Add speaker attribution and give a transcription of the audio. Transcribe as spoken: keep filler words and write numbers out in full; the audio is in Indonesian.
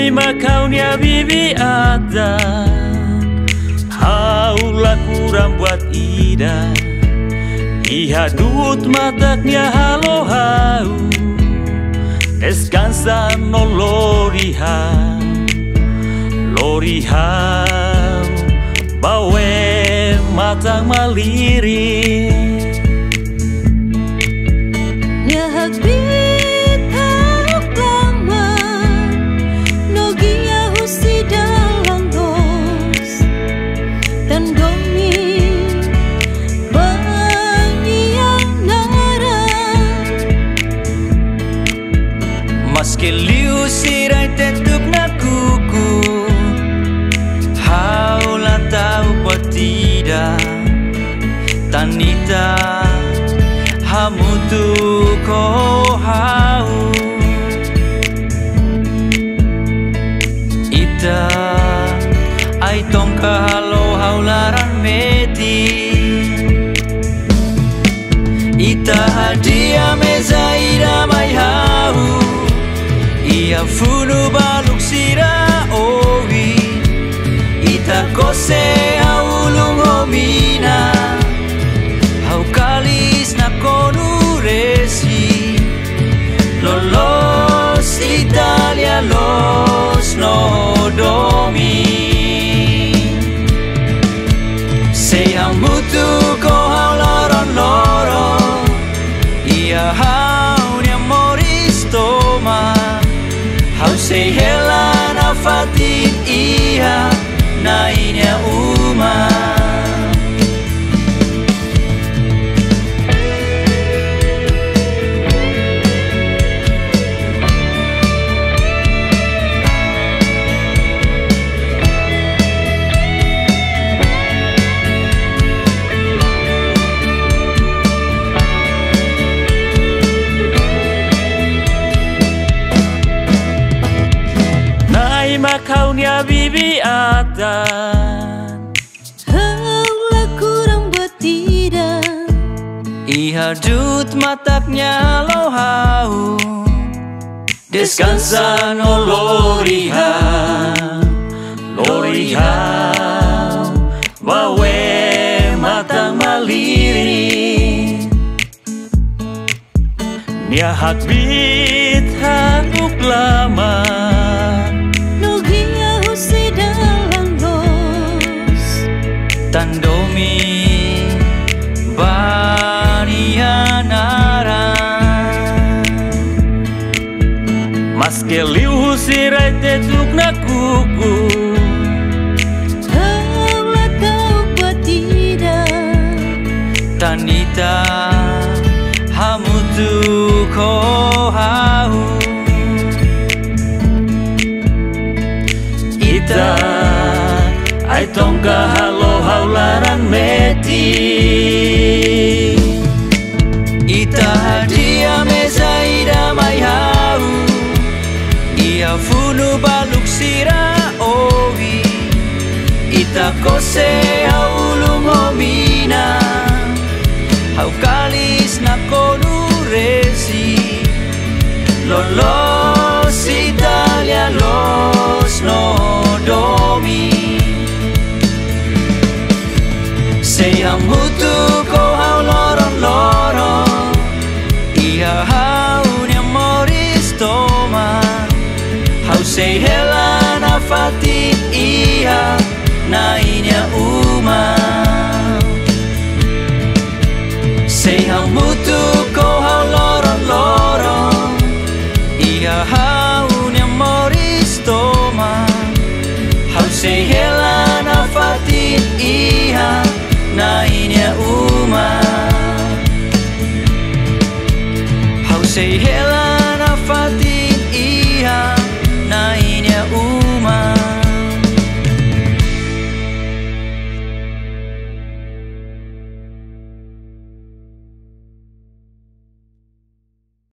Speaker 1: Makaunya bibi ada haulah kurang buat ida ihadut mataknya halo hau descansan no loriha loriha bawe matang maliri
Speaker 2: nyahak
Speaker 1: Maske liu sirai tetup na kuku haula tahu buat tidak tanita hamutu ko hau ita ai tongka halo haularan meti ita hadia meza ira mai hau ia funu baluk sira owi ita kose haulung homina hau kalis na konu resi lolos Italia los no domi se hamutu ko haularon loro ia hau ni amoristoma Hau say hela na fatin iha na inya uma Makaunya bibi ada
Speaker 2: haulah kurang buat tidak
Speaker 1: ihadut mataknya lo hau descansa no loriha loriha bawe matang maliri nia hak bit hakuk lama tandomi banianara maske liu husirai tetuk na kuku
Speaker 2: haulah tahu buat tidak
Speaker 1: tanita hamutu ko hau ita ai tongka halo haularan meti ita hadia meza ida mai hau ia funu baluk sira owi ita kose haulung homina hau kalis na konu resi lolos Italia los no domi Say hamutu ko hau loron loron ia hau ni amoristoma hau say hela na fatin iha na inya uma say hamutu ko hau loron loron ia hau ni amoristoma hau say hela na fatin iha na inya uma hau say hela